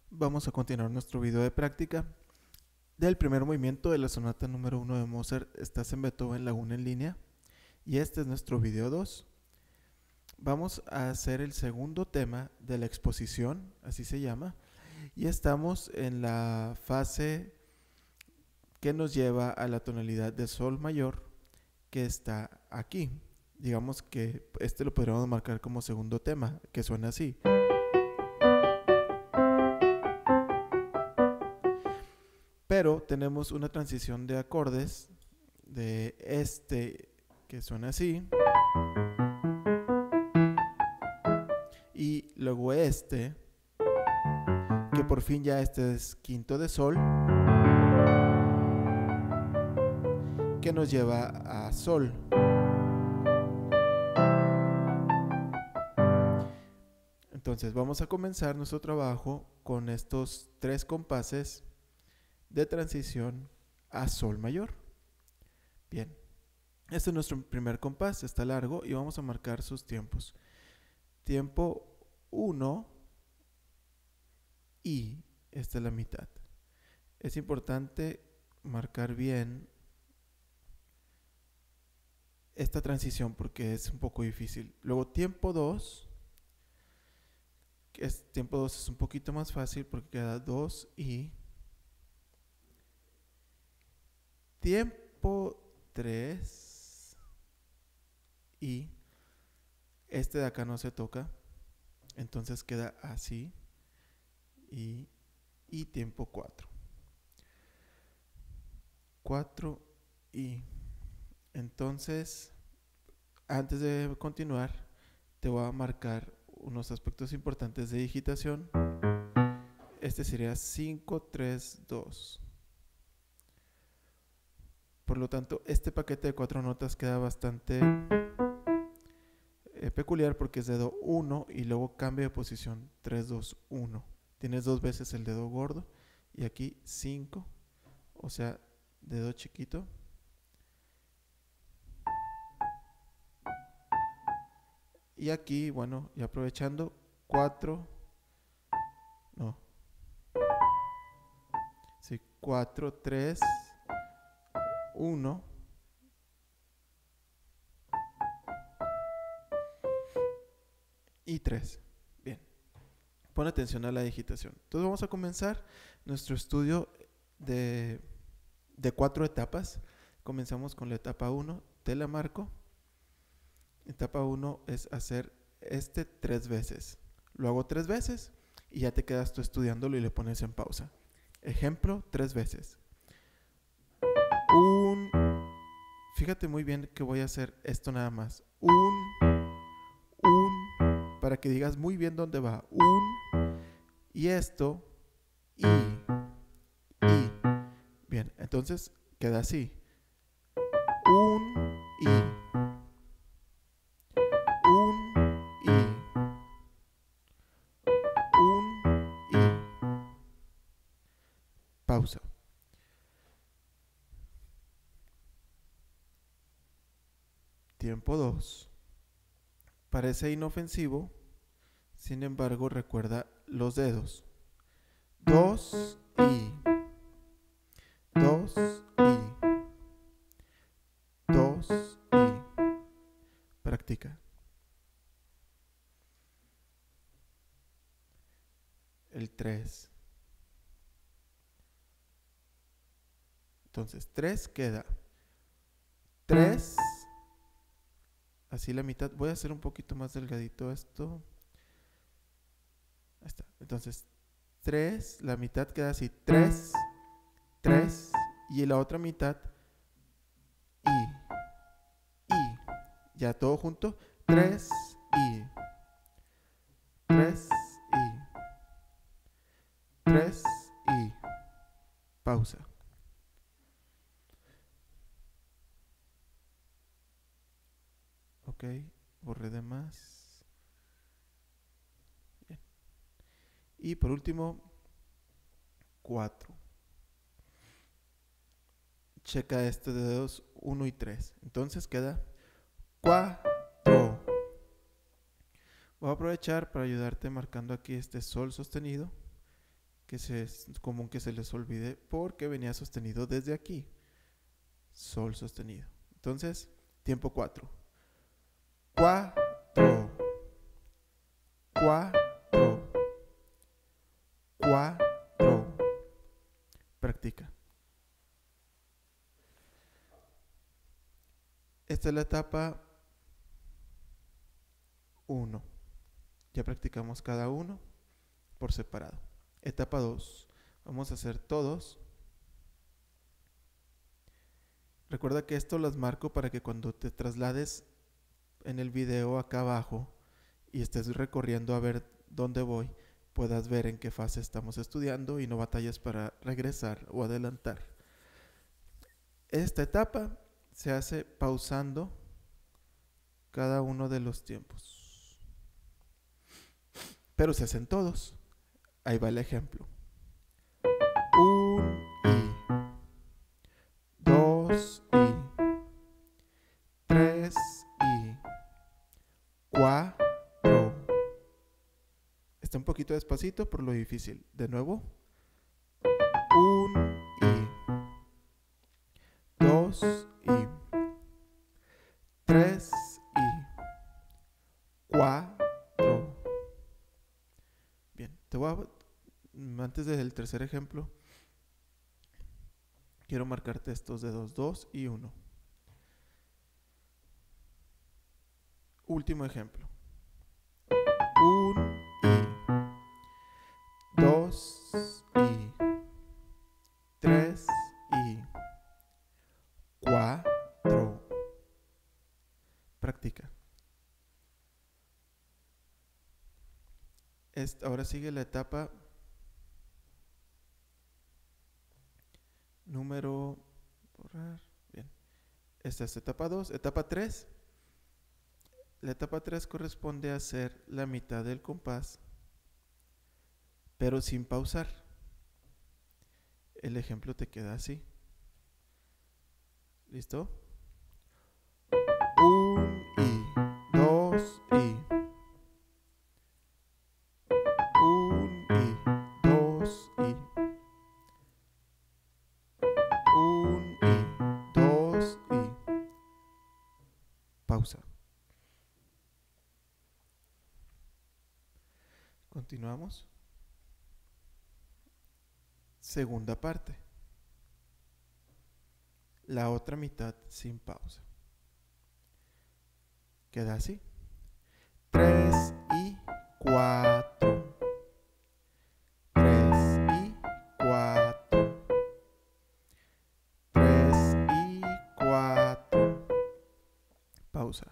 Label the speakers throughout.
Speaker 1: Vamos a continuar nuestro video de práctica del primer movimiento de la sonata número 1 de Mozart. Estás en Beethoven Laguna en línea y este es nuestro video 2. Vamos a hacer el segundo tema de la exposición, así se llama, y estamos en la fase que nos lleva a la tonalidad de sol mayor que está aquí. Digamos que este lo podríamos marcar como segundo tema, que suena así. Pero tenemos una transición de acordes de este que suena así y luego este que por fin ya este es quinto de sol que nos lleva a sol. Entonces vamos a comenzar nuestro trabajo con estos tres compases de transición a sol mayor. Bien, este es nuestro primer compás, está largo y vamos a marcar sus tiempos. Tiempo 1 y esta es la mitad. Es importante marcar bien esta transición porque es un poco difícil. Luego tiempo 2, tiempo 2 es un poquito más fácil porque queda 2 y tiempo 3 y este de acá no se toca, entonces queda así y tiempo 4 y entonces antes de continuar te voy a marcar unos aspectos importantes de digitación. Este sería 5, 3, 2. Por lo tanto, este paquete de 4 notas queda bastante peculiar porque es dedo 1 y luego cambia de posición 3, 2, 1. Tienes dos veces el dedo gordo y aquí 5, o sea, dedo chiquito. Y aquí, bueno, y aprovechando, 4, no, sí, 4, 3, 1 y 3. Bien, pon atención a la digitación. Entonces vamos a comenzar nuestro estudio de 4 etapas. Comenzamos con la etapa 1, te la marco. Etapa 1 es hacer este 3 veces. Lo hago 3 veces y ya te quedas tú estudiándolo y le pones en pausa. Ejemplo, 3 veces. Fíjate muy bien que voy a hacer esto nada más. Para que digas muy bien dónde va. Y esto, y. Bien, entonces queda así. Y. Y. Y. Pausa. Tiempo 2. Parece inofensivo, sin embargo recuerda los dedos. 2 y 2 y 2 y practica. El 3. Entonces 3 queda 3, así la mitad. Voy a hacer un poquito más delgadito esto. Ahí está. Entonces 3, la mitad queda así. 3, 3 y la otra mitad y. Ya todo junto. 3 y 3 y 3 y pausa. Ok, borré de más. Bien. Y por último, 4. Checa este de dedos 1 y 3. Entonces queda 4. Voy a aprovechar para ayudarte marcando aquí este sol sostenido que es común que se les olvide porque venía sostenido desde aquí. Sol sostenido. Entonces, tiempo 4. 4, 4, 4. Practica. Esta es la etapa 1. Ya practicamos cada uno por separado. Etapa 2. Vamos a hacer todos. Recuerda que esto las marco para que cuando te traslades en el video acá abajo y estés recorriendo a ver dónde voy, puedas ver en qué fase estamos estudiando y no batalles para regresar o adelantar. Esta etapa se hace pausando cada uno de los tiempos, pero se hacen todos. Ahí va el ejemplo. 1 y 2 y 3 y 4. Está un poquito despacito por lo difícil. De nuevo. 1 y 2 y 3 y 4. Bien, te voy a, antes del tercer ejemplo, quiero marcarte estos dedos 2 y 1. Último ejemplo. 1 y 2 y 3 y 4. Practica. Ahora sigue la etapa número... Bien. Esta es etapa 2. Etapa 3. La etapa 3 corresponde a hacer la mitad del compás, pero sin pausar. El ejemplo te queda así. ¿Listo? 1 y 2 y 1 y 2 y 1 y 2 y pausa. Continuamos. Segunda parte. La otra mitad sin pausa. Queda así. 3 y 4. 3 y 4. 3 y 4. Pausa.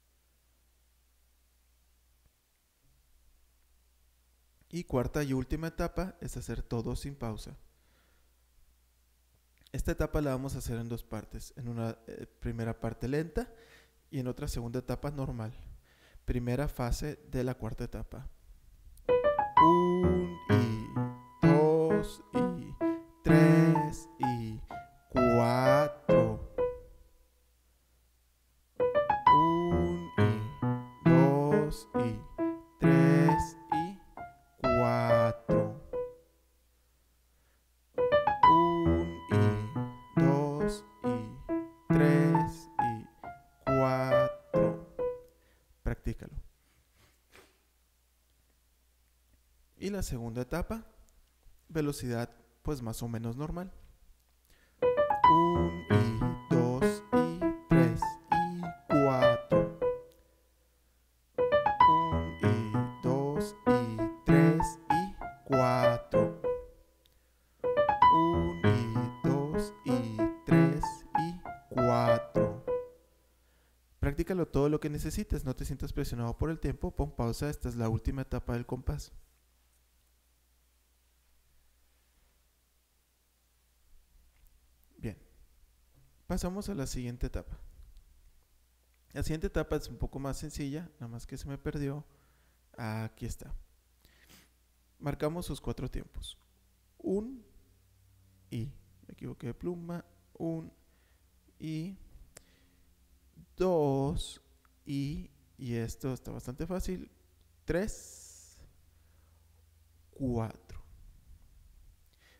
Speaker 1: Y cuarta y última etapa es hacer todo sin pausa. Esta etapa la vamos a hacer en dos partes. En una primera parte lenta y en otra segunda etapa normal. Primera fase de la cuarta etapa. 1 y 2 y 3 y 4. 1 y 2 y 3 y 4. 1 y 2 y 3 y 4. Practícalo. Y la segunda etapa, velocidad pues más o menos normal. 1 y 2 y 3 y 4. 1 y 2 y 3 y 4. 1 y 2 y 3 y 4. Practícalo todo lo que necesites, no te sientas presionado por el tiempo, pon pausa, esta es la última etapa del compás. Bien, pasamos a la siguiente etapa. La siguiente etapa es un poco más sencilla, nada más que se me perdió. Aquí está. Marcamos sus 4 tiempos. 1 y, me equivoqué de pluma, 1 y 2 y esto está bastante fácil, 3, 4.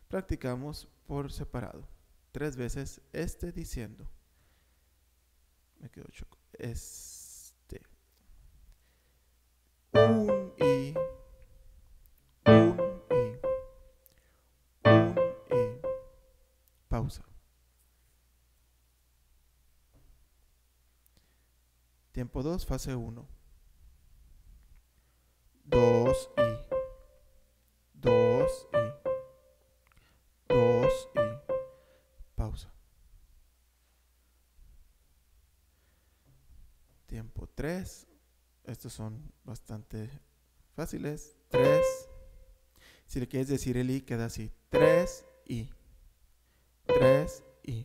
Speaker 1: Practicamos por separado. 3 veces diciendo. Me quedo choco. Un y. Un y. Un y. Pausa. Tiempo 2, fase 1. 2 y. 2 y. 2 y. Pausa. Tiempo 3. Estos son bastante fáciles. 3. Si le quieres decir el i, queda así. 3 y. 3 y.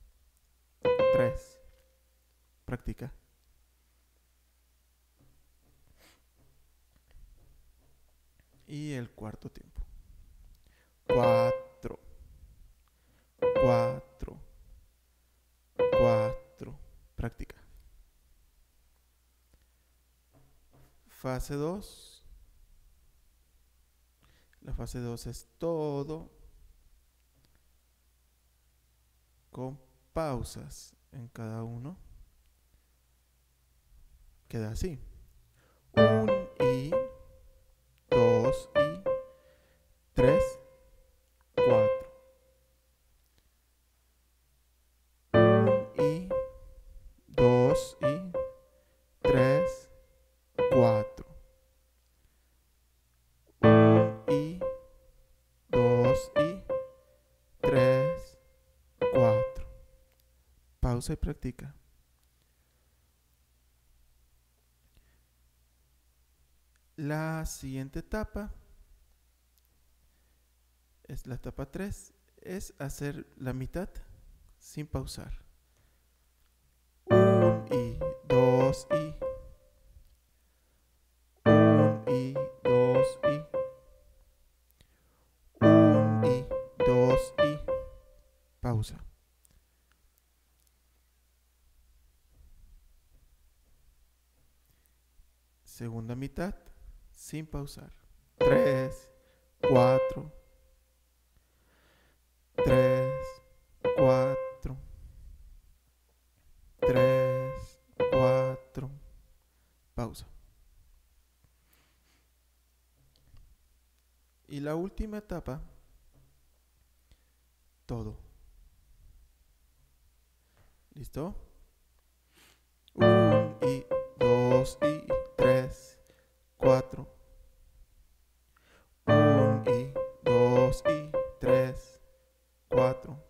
Speaker 1: 3. Practica. Y el cuarto tiempo. 4. 4. 4. Practica. Fase 2. La fase 2 es todo con pausas en cada uno. Queda así. 1 y. 2 y. 3, 4. 1 y. 2 y. 3, 4. 1 y. 2 y. 3, 4. Pausa y practica. La siguiente etapa es la etapa 3, es hacer la mitad sin pausar. 1 y 2 y. 1 y 2 y. 1 y 2 y. Pausa. Segunda mitad sin pausar. 3, 4. 3, 4. 3, 4. Pausa. Y la última etapa, todo. ¿Listo? 1 y 2 y 3, 4. 1 y 2 y 3, 4.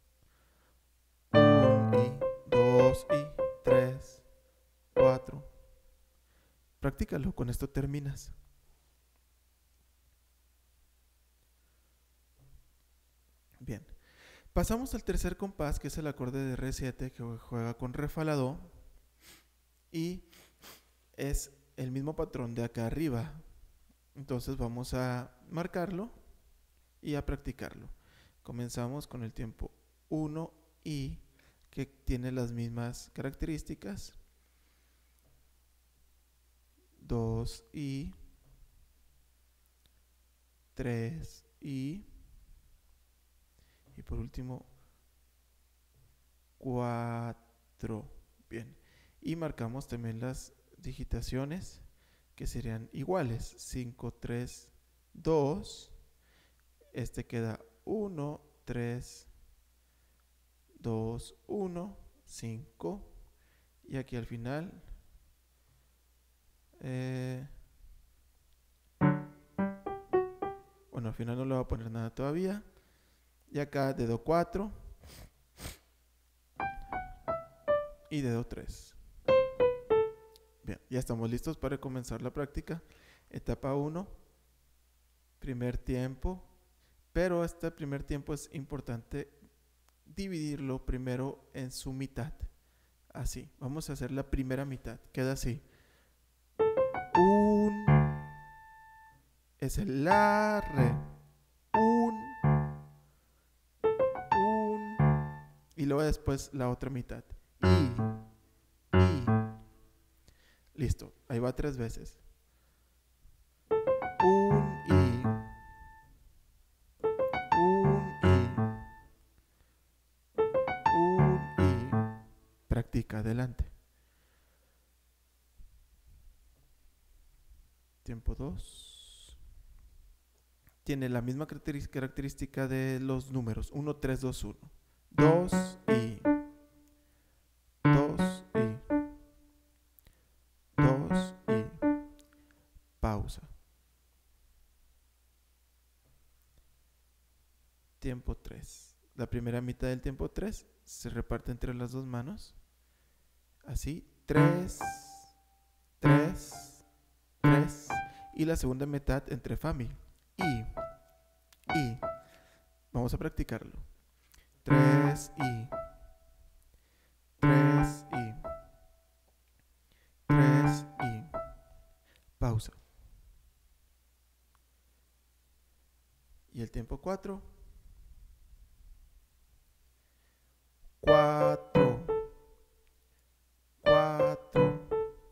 Speaker 1: 1 y 2 y 3, 4. Practícalo, con esto terminas. Bien. Pasamos al tercer compás, que es el acorde de Re7, que juega con Re fa la do. Y es el mismo patrón de acá arriba. Entonces vamos a marcarlo y a practicarlo. Comenzamos con el tiempo 1 y, que tiene las mismas características. 2 y. 3 y. Y por último 4. Bien. Y marcamos también las digitaciones, que serían iguales. 5, 3, 2. Este queda 1, 3, 2, 1, 5. Y aquí al final bueno, al final no le voy a poner nada todavía. Y acá dedo 4 y dedo 3. Bien, ya estamos listos para comenzar la práctica. Etapa 1, primer tiempo. Pero este primer tiempo es importante dividirlo primero en su mitad. Así, vamos a hacer la primera mitad. Queda así. Un es el la, re. Un. Y luego después la otra mitad. Y. Listo, ahí va 3 veces. Un y. Un practica adelante. Tiempo 2. Tiene la misma característica de los números. 1, 3, 2, 1. 2 y 2 y 2 y pausa. Tiempo 3. La primera mitad del tiempo 3 se reparte entre las dos manos. Así, 3, 3, 3. Y la segunda mitad entre fa, mi. Y. Vamos a practicarlo. 3 y 3 y 3 y pausa. Y el tiempo 4. 4, 4,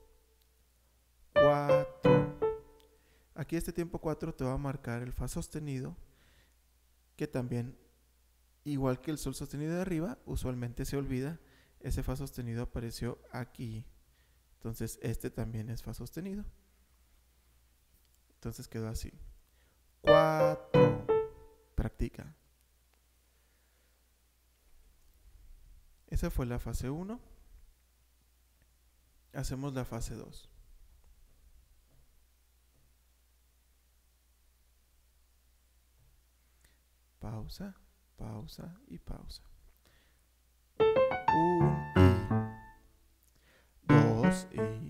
Speaker 1: 4. Aquí este tiempo 4 te va a marcar el fa sostenido, que también, igual que el sol sostenido de arriba, usualmente se olvida. Ese fa sostenido apareció aquí. Entonces este también es fa sostenido. Entonces quedó así. 4. Practica. Esa fue la fase 1. Hacemos la fase 2. Pausa, pausa y pausa. 1 y 2 y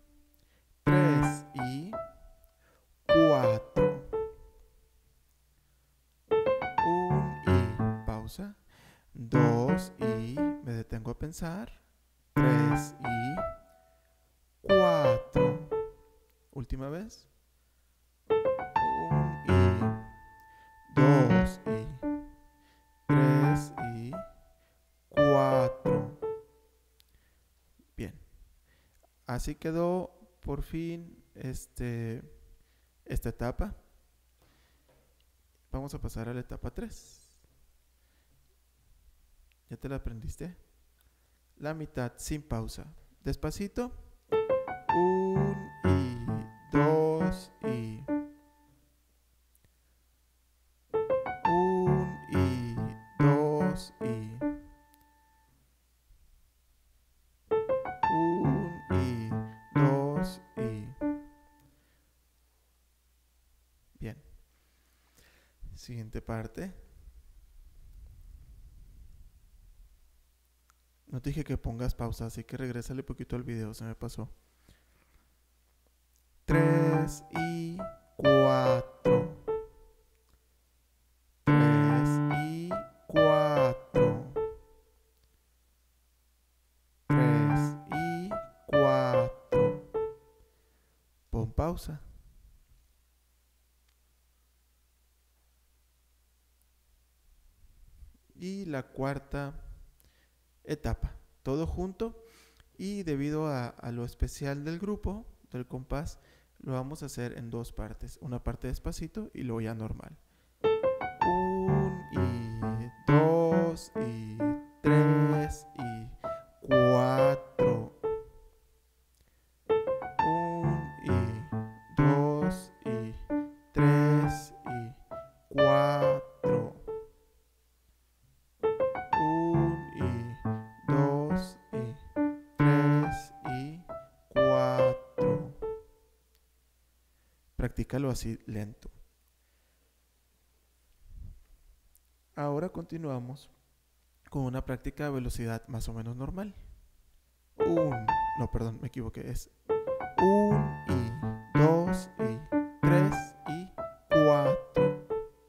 Speaker 1: 3 y 4. 1 y pausa. 2 y me detengo a pensar. 3 y 4. Última vez. 1 y 2 y 3 y 4. Bien. Así quedó por fin esta etapa. Vamos a pasar a la etapa 3. ¿Ya te la aprendiste? La mitad sin pausa. Despacito. 1 y 2 y 1 y 2 y 1 y 2 y. Bien. Siguiente parte. No te dije que pongas pausa, así que regrésale poquito al video, se me pasó. 3 y 4. 3 y 4. 3 y 4. Pon pausa. Y la cuarta etapa, todo junto, y debido a lo especial del grupo, del compás, lo vamos a hacer en dos partes, una parte despacito y luego ya normal. 1 y 2 y 3 y 4. 1 y 2 y 3 y 4. 1 y 2 y 3 y 4. Practícalo así lento. Ahora continuamos con una práctica de velocidad más o menos normal. No, perdón, me equivoqué. Es 1 y 2 y 3 y 4.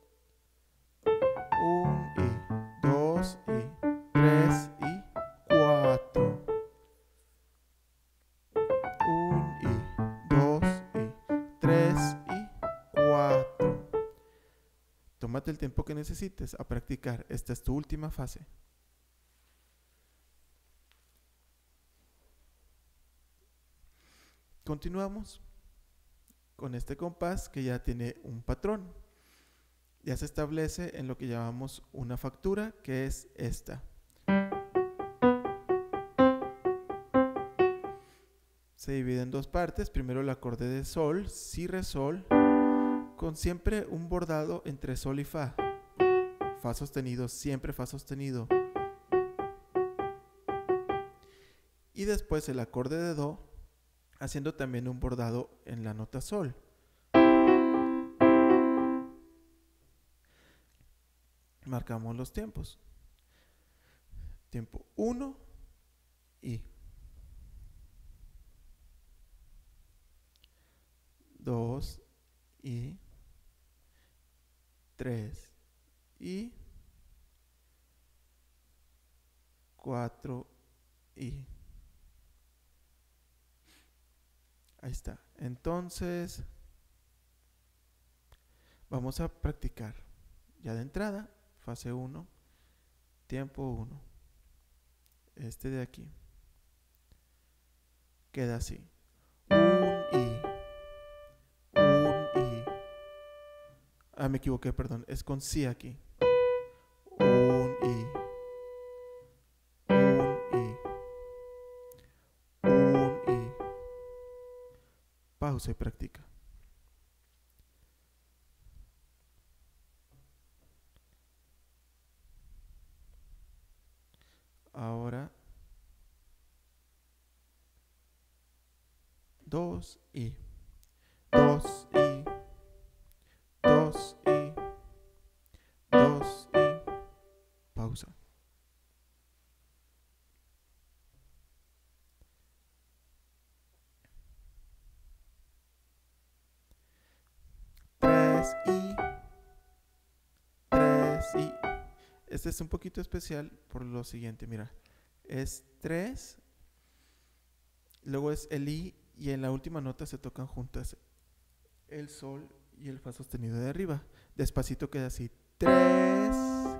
Speaker 1: 1 y 2 y 3 y 4. 1 y 2 y 3 y 4. Tómate el tiempo que necesites a practicar. Esta es tu última fase. Continuamos con este compás que ya tiene un patrón. Ya se establece en lo que llamamos una factura, que es esta. se divide en dos partes. Primero el acorde de sol, si, re, sol, con siempre un bordado entre sol y fa. Fa sostenido, siempre fa sostenido. Y después el acorde de do, haciendo también un bordado en la nota sol. Marcamos los tiempos. Tiempo 1 y 2 y 3 y 4 y ahí está. Entonces vamos a practicar ya de entrada. Fase 1, tiempo 1. Este de aquí queda así. Un y. Ah, me equivoqué, perdón. Es con si aquí. Un y. Pausa y practica. Ahora 2 y 2 y 2 y 2 y pausa. Tres y este es un poquito especial por lo siguiente, mira, es 3, luego es el i y en la última nota se tocan juntas el sol y el fa sostenido de arriba. Despacito queda así. 3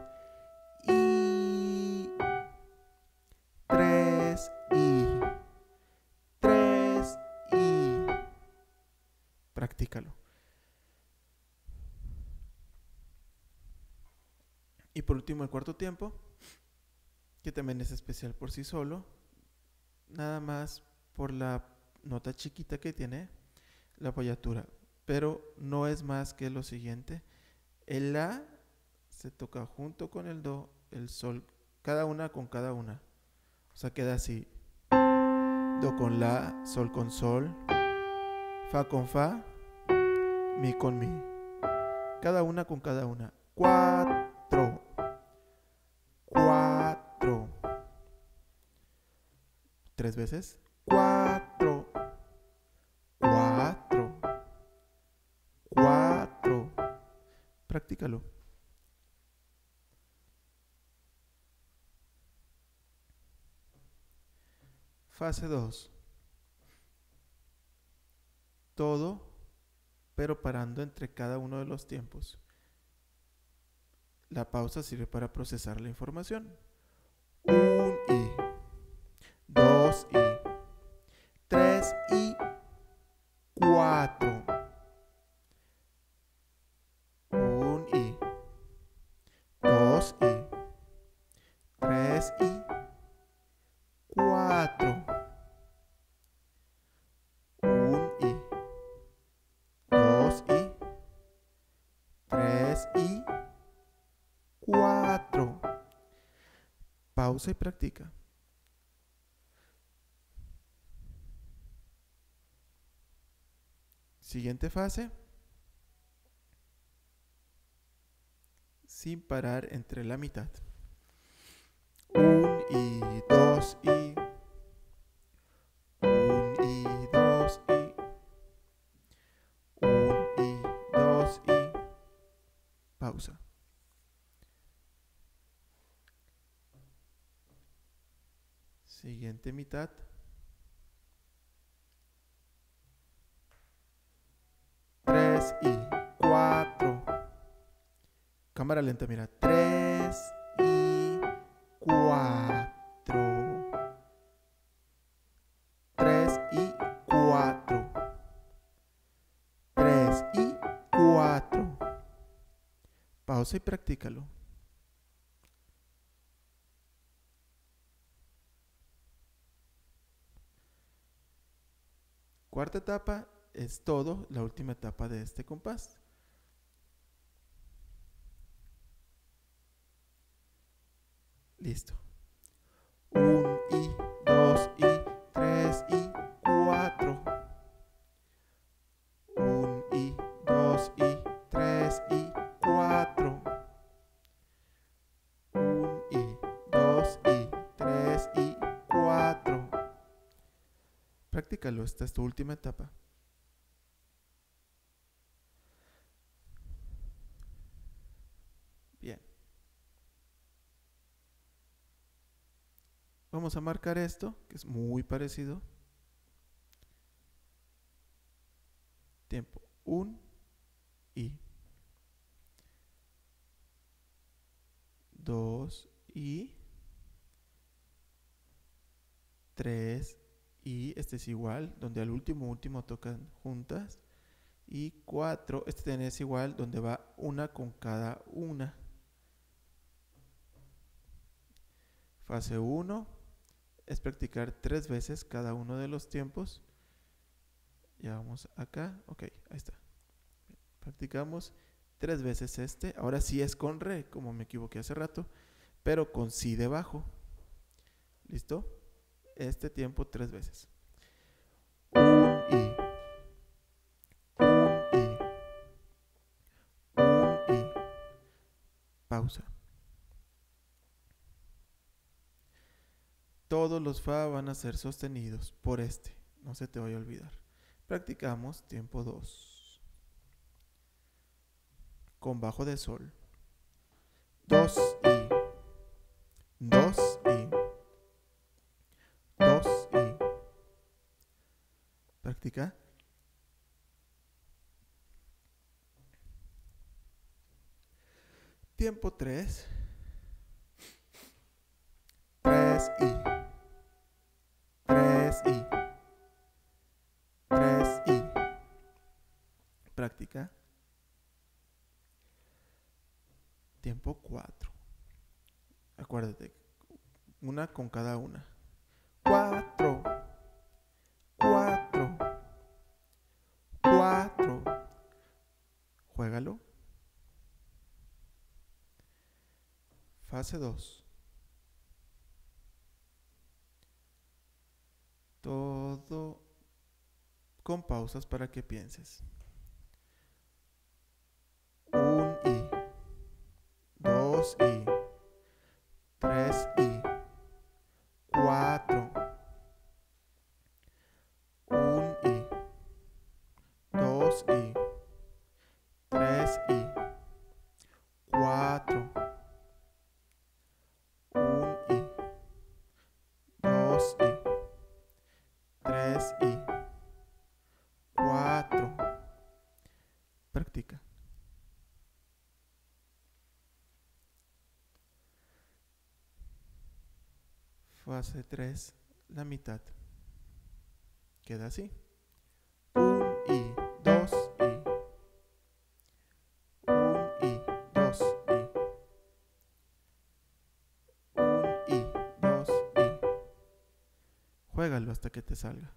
Speaker 1: y 3 y 3 y. Practícalo. Y por último el cuarto tiempo, que también es especial por sí solo, nada más por la nota chiquita que tiene la apoyatura, pero no es más que lo siguiente. El la se toca junto con el do, el sol, cada una con cada una. O sea, queda así. Do con la, sol con sol, fa con fa, mi con mi. Cada una con cada una. 4. 4. 3 veces. 4. 4. 4. Practícalo. Fase 2. Todo, pero parando entre cada uno de los tiempos. La pausa sirve para procesar la información. 1 y 2 y 3 y 4. 1 y 2 y 3 y 4. 1 y 2 y 3 y 4. Pausa y practica. Siguiente fase. Sin parar entre la mitad. 1 y 2 y 1 y 2 y 1 y 2 y pausa. Siguiente mitad. 3 y 4. Cámara lenta, mira. 3 y 4. 3 y 4. 3 y 4. Pausa y practícalo. cuarta etapa es todo, la última etapa de este compás. Listo. 1 y 2 y 3 y 4. 1 y 2 y 3 y 4. 1 y 2 y 3 y 4. Practícalo, esta es tu última etapa. Bien. Vamos a marcar esto, que es muy parecido. Tiempo. 1 y 2 y 3 y este es igual, donde al último tocan juntas. Y 4, este también es igual, donde va una con cada una. Fase 1 es practicar 3 veces cada uno de los tiempos. Ya vamos acá, ok, ahí está. Practicamos 3 veces este. Ahora sí es con re, como me equivoqué hace rato, pero con si debajo. ¿Listo? Este tiempo 3 veces. 1 y 1 y 1 y pausa. Todos los fa van a ser sostenidos por este, no se te vaya a olvidar. Practicamos tiempo 2 con bajo de sol. 2 y 2 y 2 y practica. Tiempo 3. 3 y 3 y 3 y práctica. Tiempo 4. Acuérdate, una con cada una. 4, 4, 4. Juégalo. Fase 2. Todo con pausas para que pienses. 1 y 2 y 3 y 4. 1 y 2 y 3 y 4. 1 y 2 y 3 y 4. Practica. Fase 3, la mitad. Queda así. 1 y 2 y 1 y 2 y 1 y 2 y juégalo hasta que te salga.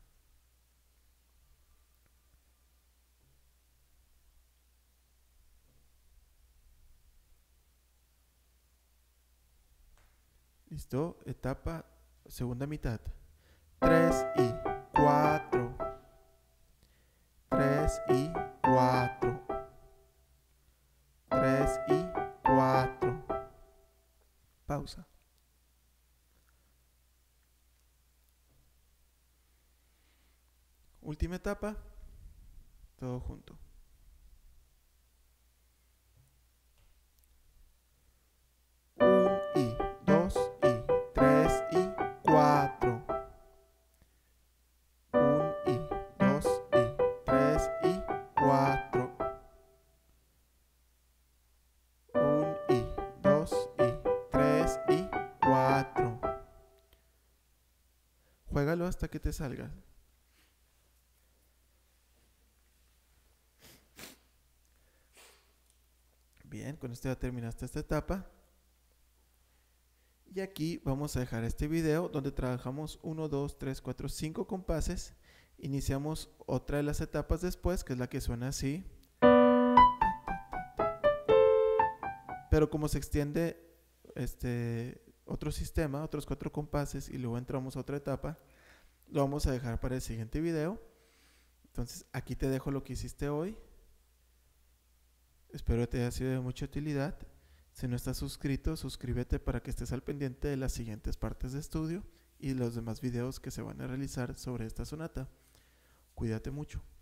Speaker 1: ¿Listo? Etapa, segunda mitad. 3 y 4. 3 y 4. 3 y 4. Pausa. Última etapa. Todo junto. 1 y 2 y 3 y 4. 1 y 2 y 3 y 4. 1 y 2 y 3 y 4. Juégalo hasta que te salga. Bien, con esto ya terminaste esta etapa. Y aquí vamos a dejar este video donde trabajamos 1, 2, 3, 4, 5 compases Iniciamos otra de las etapas después, que es la que suena así. Pero como se extiende otro sistema, otros 4 compases, y luego entramos a otra etapa, lo vamos a dejar para el siguiente video. Entonces aquí te dejo lo que hiciste hoy. Espero que te haya sido de mucha utilidad. Si no estás suscrito, suscríbete para que estés al pendiente de las siguientes partes de estudio y los demás videos que se van a realizar sobre esta sonata. Cuídate mucho.